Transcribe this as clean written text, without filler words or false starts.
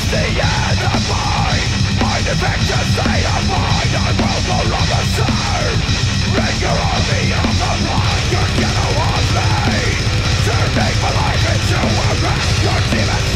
the end of my infectious state of mind. I will no longer serve. Rid your army of the blood. Your ghetto of me. Turning my life into a wreck. Your demons